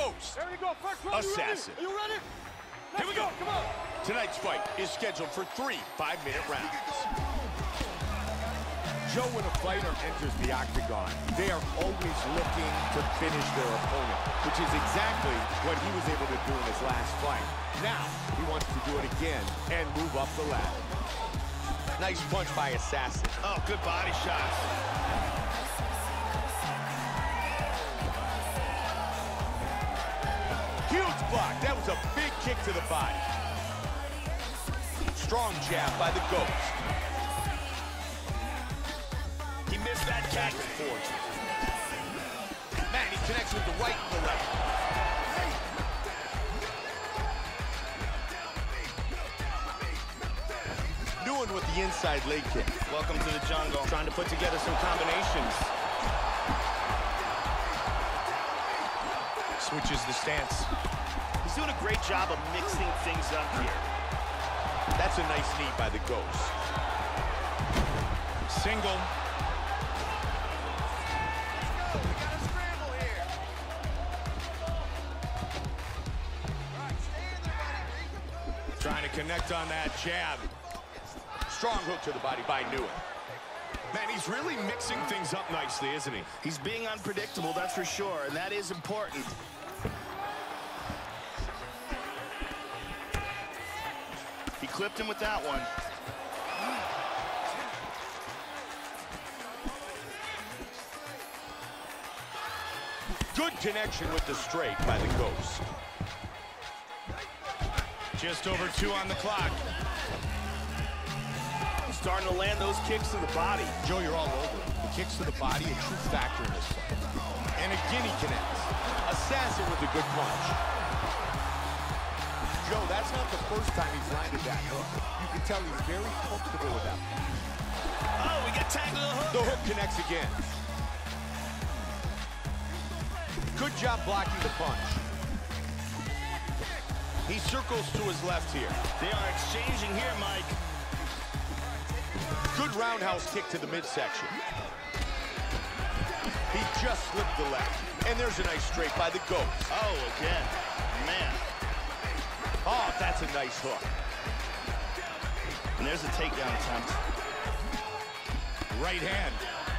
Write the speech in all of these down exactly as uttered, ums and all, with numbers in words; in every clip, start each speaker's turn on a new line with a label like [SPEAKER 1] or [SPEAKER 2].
[SPEAKER 1] Ghost.
[SPEAKER 2] There you go. First round.
[SPEAKER 1] Assassin.
[SPEAKER 2] Are you ready? Let's
[SPEAKER 1] Here we go.
[SPEAKER 2] Come on.
[SPEAKER 1] Tonight's fight is scheduled for three five-minute rounds. Joe, when a fighter enters the octagon, they are always looking to finish their opponent, which is exactly what he was able to do in his last fight. Now, he wants to do it again and move up the ladder. Nice punch by Assassin.
[SPEAKER 3] Oh, good body shots.
[SPEAKER 1] Huge block. That was a big kick to the body. Strong jab by the Ghost.
[SPEAKER 3] He missed that kick.
[SPEAKER 1] Man, he connects with the right and the left. New one with the inside leg kick.
[SPEAKER 3] Welcome to the jungle. Trying to put together some combinations. Switches the stance. He's doing a great job of mixing things up here.
[SPEAKER 1] That's a nice knee by the Ghost.
[SPEAKER 3] Single. Trying to connect on that jab.
[SPEAKER 1] Strong hook to the body by Newitt.
[SPEAKER 3] Man, he's really mixing things up nicely, isn't he? He's being unpredictable, that's for sure, and that is important. He clipped him with that one.
[SPEAKER 1] Good connection with the straight by the Ghost.
[SPEAKER 3] Just over two on the clock. He's starting to land those kicks to the body.
[SPEAKER 1] Joe, you're all over. The kicks to the body, a true factor in this fight. And again, he connects. Assassin with a good punch. Joe, that's not the first time he's landed that hook. You can tell he's very comfortable with that.
[SPEAKER 3] Oh, we got tagged to the hook.
[SPEAKER 1] The hook connects again. Good job blocking the punch. He circles to his left here.
[SPEAKER 3] They are exchanging here, Mike.
[SPEAKER 1] Good roundhouse kick to the midsection. He just slipped the left. And there's a nice straight by the Ghost.
[SPEAKER 3] Oh, again. Man.
[SPEAKER 1] Oh, that's a nice hook.
[SPEAKER 3] And there's a takedown attempt.
[SPEAKER 1] Right hand.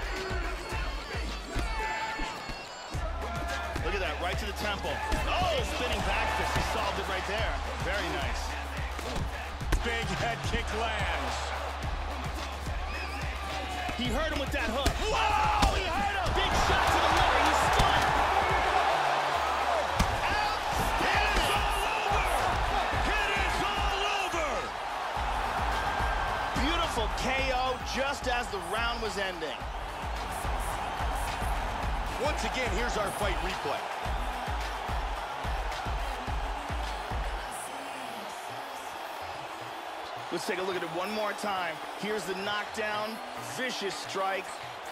[SPEAKER 3] Look at that, right to the temple. Oh, spinning back fist. He solved it right there. Very nice. Big head kick lands. He hurt him with that hook. Whoa! He hurt him! Big shot to the liver. He's stunned. It is all over! It is all over! Beautiful K O just as the round was ending.
[SPEAKER 1] Once again, here's our fight replay.
[SPEAKER 3] Let's take a look at it one more time. Here's the knockdown, vicious strike.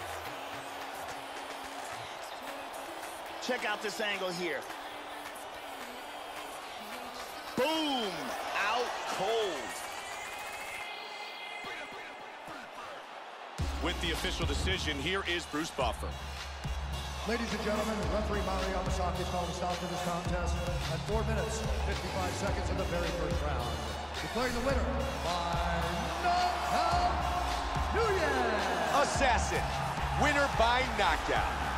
[SPEAKER 3] Check out this angle here. Boom! Out cold. With the official decision, here is Bruce Buffer.
[SPEAKER 4] Ladies and gentlemen, referee Mario Yamasaki called a stop to this contest at four minutes, fifty-five seconds of the very first round. Declaring the winner by knockout, Nunes!
[SPEAKER 1] Assassin, winner by knockout.